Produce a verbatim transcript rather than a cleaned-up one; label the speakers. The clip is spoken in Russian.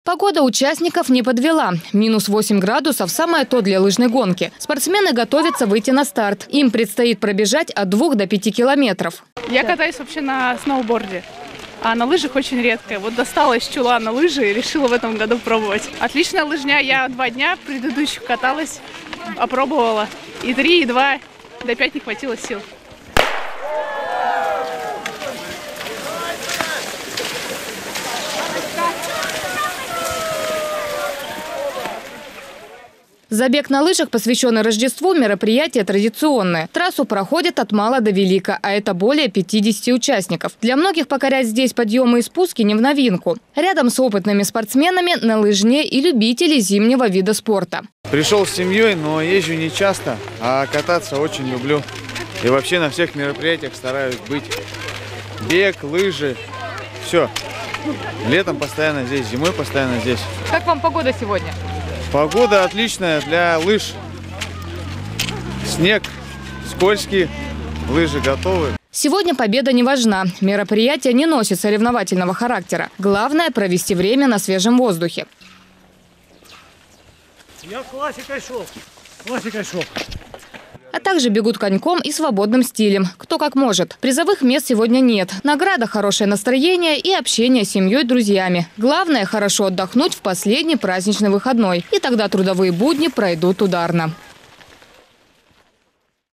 Speaker 1: Погода участников не подвела. Минус восемь градусов – самое то для лыжной гонки. Спортсмены готовятся выйти на старт. Им предстоит пробежать от двух до пяти километров.
Speaker 2: Я катаюсь вообще на сноуборде, а на лыжах очень редко. Вот достала из чулана лыжи и решила в этом году пробовать. Отличная лыжня. Я два дня предыдущих каталась, опробовала. И три, и два, до пять не хватило сил.
Speaker 1: Забег на лыжах, посвященный Рождеству, мероприятие традиционное. Трассу проходят от мала до велика, а это более пятидесяти участников. Для многих покорять здесь подъемы и спуски не в новинку. Рядом с опытными спортсменами на лыжне и любители зимнего вида спорта.
Speaker 3: Пришел с семьей, но езжу не часто, а кататься очень люблю. И вообще на всех мероприятиях стараюсь быть. Бег, лыжи, все. Летом постоянно здесь, зимой постоянно здесь.
Speaker 1: Как вам погода сегодня?
Speaker 3: Погода отличная для лыж. Снег скользкий, лыжи готовы.
Speaker 1: Сегодня победа не важна. Мероприятие не носит соревновательного характера. Главное – провести время на свежем воздухе.
Speaker 4: Я классикой шел. Классикой шел.
Speaker 1: А также бегут коньком и свободным стилем. Кто как может. Призовых мест сегодня нет. Награда – хорошее настроение и общение с семьей, друзьями. Главное – хорошо отдохнуть в последний праздничный выходной. И тогда трудовые будни пройдут ударно.